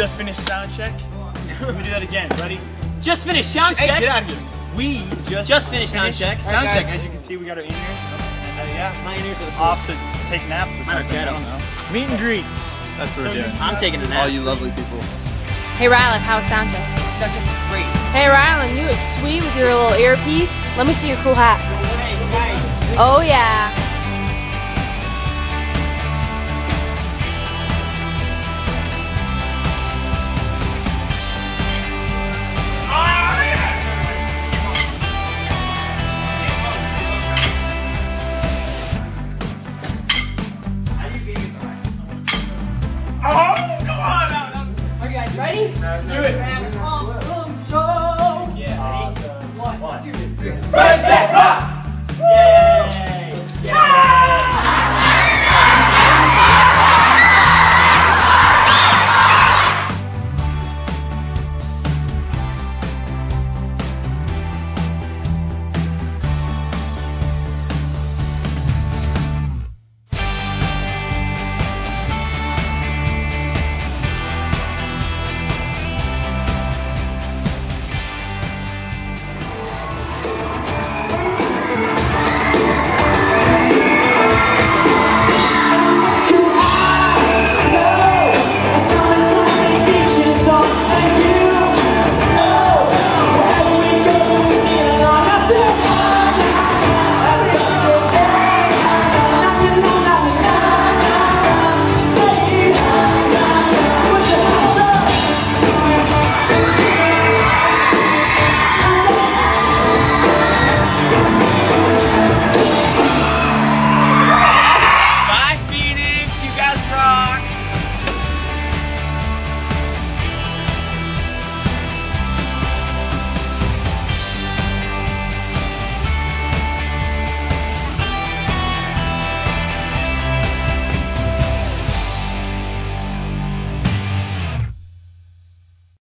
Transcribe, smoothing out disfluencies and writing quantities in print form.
just finished sound check. Let me do that again. Ready? Just finished sound check. Hey, get out of here. We Just finished sound check. Sound check. As you can see, we got our in-ears. Yeah. My ears are Off to take naps or Mine are something. dead. I don't know. Meet and greets. That's what we're doing. I'm taking a nap. All you lovely people. Hey Rylan, how's sound check? Sound check was great. Hey Rylan, you look sweet with your little earpiece. Let me see your cool hat. Oh yeah. Oh, come on! Are you guys ready? Let's do it. Awesome show. Yeah. 1, 2, 3. Ready, set, rock!